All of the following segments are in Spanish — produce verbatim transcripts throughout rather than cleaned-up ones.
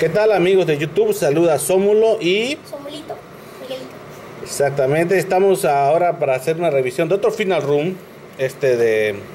¿Qué tal, amigos de YouTube? Saluda Sómulo y... Somulito, Miguelito. Exactamente, estamos ahora para hacer una revisión de otro Final Room. Este de... El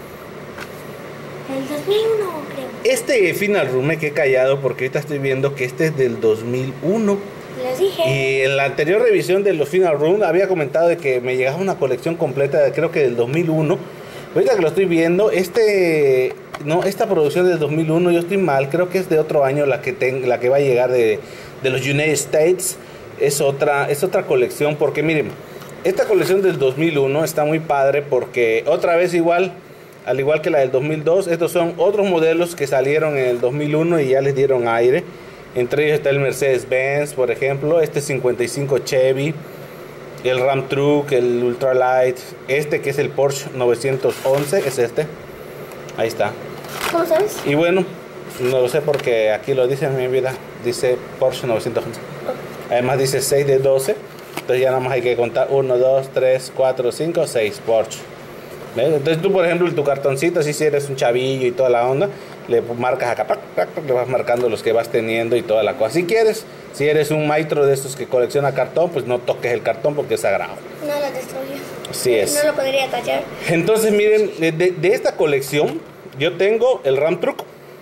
dos mil uno, creo. Este Final Room me quedé callado porque ahorita estoy viendo que este es del dos mil uno. Les dije. Y en la anterior revisión de los Final Room había comentado de que me llegaba una colección completa, de, creo que del dos mil uno. Ahorita que lo estoy viendo, este... No, esta producción del dos mil uno, yo estoy mal, creo que es de otro año la que, ten, la que va a llegar de, de los United States. Es otra, es otra colección, porque miren, esta colección del dos mil uno está muy padre porque otra vez igual, al igual que la del dos mil dos, estos son otros modelos que salieron en el dos mil uno y ya les dieron aire. Entre ellos está el Mercedes-Benz, por ejemplo, este cincuenta y cinco Chevy, el Ram Truck, el Ultralight, este que es el Porsche novecientos once, es este. Ahí está. ¿Cómo sabes? Y bueno, no lo sé porque aquí lo dice en mi vida, dice Porsche novecientos once. Oh. Además dice seis de doce, entonces ya nada más hay que contar uno, dos, tres, cuatro, cinco, seis Porsche. ¿Ves? Entonces tú, por ejemplo, en tu cartoncito, así si eres un chavillo y toda la onda, le marcas acá, pac, pac, pac, le vas marcando los que vas teniendo y toda la cosa. Si quieres, si eres un maestro de estos que colecciona cartón, pues no toques el cartón porque es sagrado. No lo destruyó. Así es. No lo podría tallar. Entonces miren, de, de esta colección yo tengo el Ram Truck.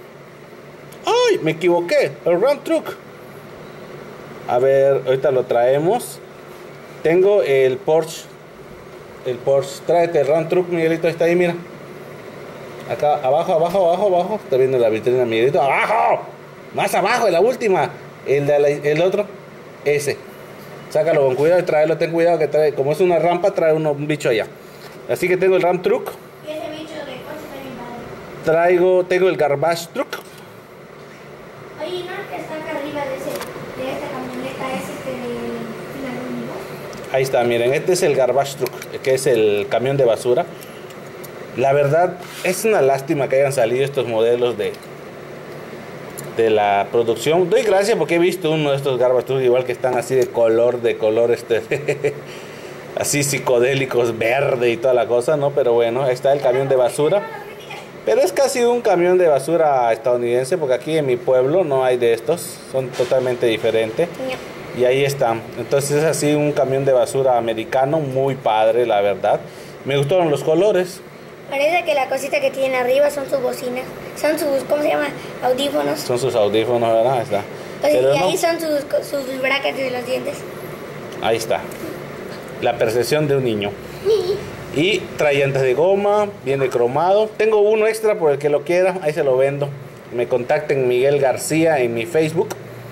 ¡Ay! Me equivoqué. El Ram Truck. A ver, ahorita lo traemos. Tengo el Porsche. El Porsche. Tráete el Ram Truck, Miguelito. Está ahí, mira. Acá, abajo, abajo, abajo, abajo. Está viendo la vitrina, Miguelito. ¡Abajo! Más abajo, en la última. El, de la, el otro. Ese. Sácalo con cuidado y tráelo. Ten cuidado que trae. Como es una rampa, trae uno, un bicho allá. Así que tengo el Ram Truck. ¿Y ese bicho de coche está bien padre? Traigo, tengo el Garbage Truck. Oye, ¿no? Que está acá arriba de, ese, de esta camioneta es este de Final Room, ¿no? Ahí está, miren, este es el Garbage Truck, que es el camión de basura. La verdad, es una lástima que hayan salido estos modelos de, de la producción. Doy gracias porque he visto uno de estos Garbage Truck igual que están así de color, de color este, así psicodélicos, verde y toda la cosa, ¿no? Pero bueno, ahí está el camión de basura. Pero es casi un camión de basura estadounidense, porque aquí en mi pueblo no hay de estos, son totalmente diferentes. No. Y ahí están. Entonces es así un camión de basura americano, muy padre, la verdad. Me gustaron los colores. Parece que la cosita que tiene arriba son sus bocinas. Son sus, ¿cómo se llama? Audífonos. Son sus audífonos, ¿verdad? Ahí está. O sea, Pero y ahí no, son sus, sus brackets de los dientes. ahí está. La percepción de un niño. Y trae llantas de goma, viene cromado. Tengo uno extra por el que lo quiera, ahí se lo vendo. Me contacten Miguel García en mi Facebook.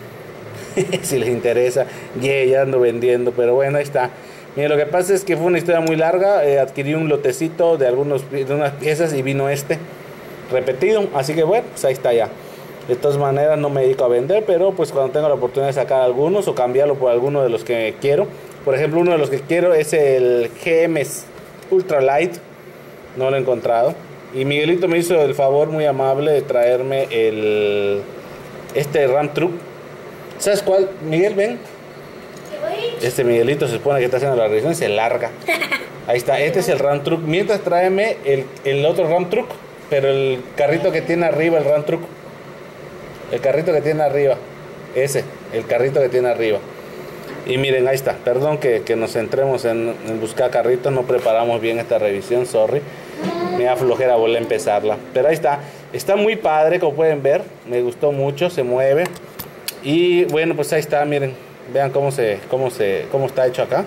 Si les interesa. Yeah, ya ando vendiendo, pero bueno, ahí está. Miren, lo que pasa es que fue una historia muy larga. Eh, adquirí un lotecito de, algunos, de unas piezas y vino este repetido. Así que bueno, pues ahí está ya. De todas maneras no me dedico a vender, pero pues cuando tenga la oportunidad de sacar algunos o cambiarlo por alguno de los que quiero. Por ejemplo, uno de los que quiero es el G M Ultralight. No lo he encontrado. Y Miguelito me hizo el favor muy amable de traerme el este Ram Truck. ¿Sabes cuál? Miguel, ven. Este Miguelito se supone que está haciendo la revisión y se larga. Ahí está, este es el Ram Truck. Mientras tráeme el, el otro Ram Truck, pero el carrito que tiene arriba, el Ram Truck. El carrito que tiene arriba. Ese, el carrito que tiene arriba. Y miren, ahí está. Perdón que, que nos centremos en, en buscar carritos. No preparamos bien esta revisión, sorry. Me da flojera volver a empezarla. Pero ahí está. Está muy padre, como pueden ver. Me gustó mucho, se mueve. Y bueno, pues ahí está, miren. Vean cómo se, cómo se, cómo está hecho acá.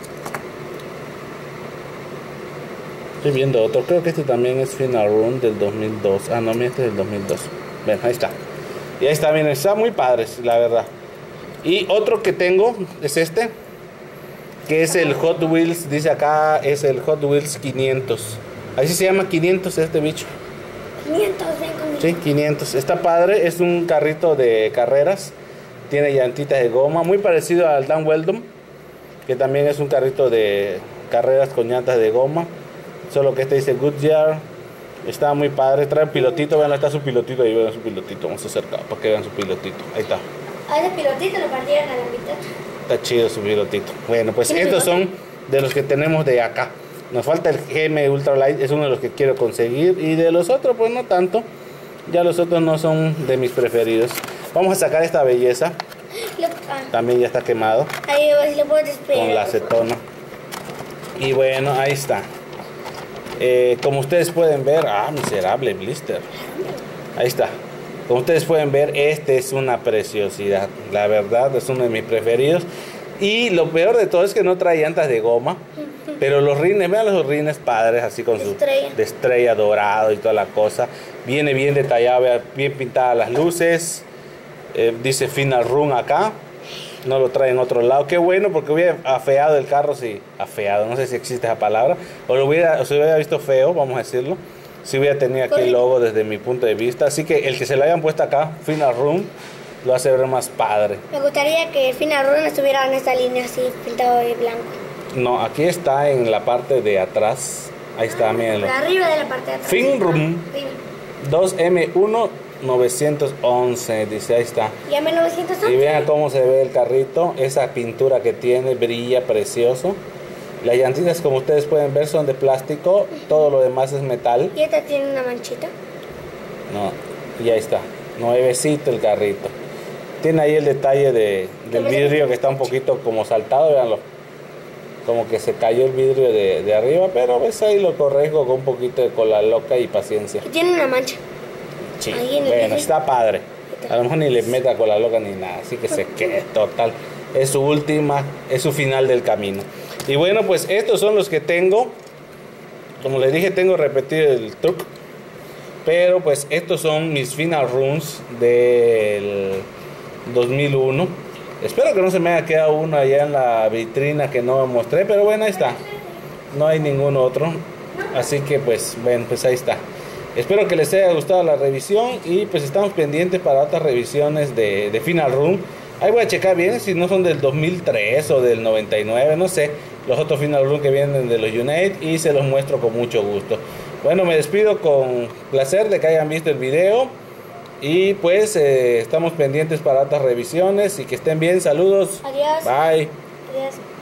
Estoy viendo otro. Creo que este también es Final Room del dos mil dos. Ah, no, este es del dos mil dos. Ven, ahí está. Y ahí está, miren. Está muy padre, la verdad. Y otro que tengo es este, que es el Hot Wheels, dice acá, es el Hot Wheels quinientos. Así se llama quinientos este bicho. quinientos, ven conmigo. Sí, quinientos. Está padre, es un carrito de carreras. Tiene llantitas de goma, muy parecido al Dan Weldon, que también es un carrito de carreras con llantas de goma. Solo que este dice Goodyear. Está muy padre, trae un pilotito, vean, está su pilotito ahí, vean su pilotito. Vamos a acercar para que vean su pilotito. Ahí está. A ese pilotito lo partieron a la mitad. Está chido su pilotito. Bueno, pues estos son de los que tenemos de acá. Nos falta el G M Ultralight, es uno de los que quiero conseguir. Y de los otros, pues no tanto. Ya los otros no son de mis preferidos. Vamos a sacar esta belleza. Lo- ah, También ya está quemado ahí va, si lo puedo despegar. con la acetona. Y bueno, ahí está. Eh, como ustedes pueden ver, ah, miserable blister. Ahí está. Como ustedes pueden ver, este es una preciosidad. La verdad, es uno de mis preferidos. Y lo peor de todo es que no trae llantas de goma. Pero los rines, vean los rines padres, así con De su estrella. de estrella dorado y toda la cosa. Viene bien detallado, vean, bien pintadas las luces. Eh, dice Final Run acá. No lo trae en otro lado. Qué bueno, porque hubiera afeado el carro si... Afeado, no sé si existe esa palabra. O lo hubiera, o se hubiera visto feo, vamos a decirlo. Si hubiera tenido aquí el logo desde mi punto de vista. Así que el que se lo hayan puesto acá, Final Run, lo hace ver más padre. Me gustaría que el Final Run estuviera en esta línea así, pintado de blanco. No, aquí está en la parte de atrás. Ahí está, mírenlo. Por arriba de la parte de atrás. Fin Room. Arriba. dos M uno novecientos once, dice, ahí está. Ya me novecientos Y vean cómo se ve el carrito, esa pintura que tiene, brilla precioso. Las llantitas, como ustedes pueden ver, son de plástico, todo lo demás es metal. Y esta tiene una manchita. No, y ahí está, nuevecito el carrito. Tiene ahí el detalle de, del vidrio que está un poquito como saltado, véanlo. Como que se cayó el vidrio de, de arriba, pero ves ahí lo corrijo con un poquito de cola loca y paciencia. Y tiene una mancha. Sí, Ahí en el bueno, vidrio. está padre. A lo mejor ni le meta cola loca ni nada, así que se quede total. Es su última, es su final del camino. Y bueno, pues estos son los que tengo. Como les dije, tengo repetido el truck. Pero pues estos son mis final runs del dos mil uno. Espero que no se me haya quedado uno allá en la vitrina que no mostré, pero bueno, ahí está. No hay ningún otro. Así que pues, bueno, pues ahí está. Espero que les haya gustado la revisión y pues estamos pendientes para otras revisiones de, de Final Run. Ahí voy a checar bien si no son del dos mil tres o del noventa y nueve, no sé. Los otros Final Run que vienen de los Unite y se los muestro con mucho gusto. Bueno, me despido con placer de que hayan visto el video. Y pues eh, estamos pendientes para otras revisiones y que estén bien. Saludos. Adiós. Bye. Adiós.